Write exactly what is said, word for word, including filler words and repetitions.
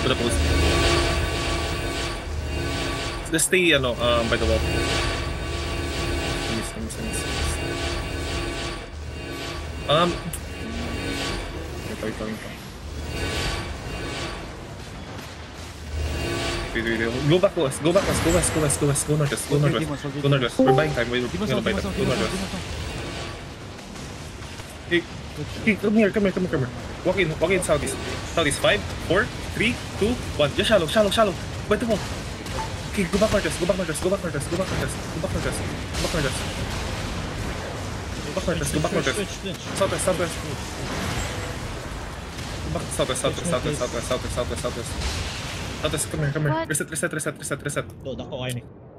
To the post. Let's stay, ano, um, by the wall. Miss, miss, miss, miss. Um... Ito, ito, ito. Wait, wait, wait. Go back west, go back west, go west, go west, go west, go northwest, go northwest, go northwest. We're buying time, we're gonna buy time, go northwest. Hey, hey, come here, come here, come here, come here. Walk in, walk in southeast. Southeast, five, four, three, two, one. Just shallow, shallow, shallow. Pwede mo. Okay, go back northwest, go back northwest, go back northwest, go back northwest, go back northwest, go back northwest. Go back northwest, go back northwest. Southwest, southwest. Go back southwest, southwest, southwest, southwest, southwest, southwest, southwest. Southwest, come here, come here. Reset, reset, reset, reset, reset. Do, dako kayo ni.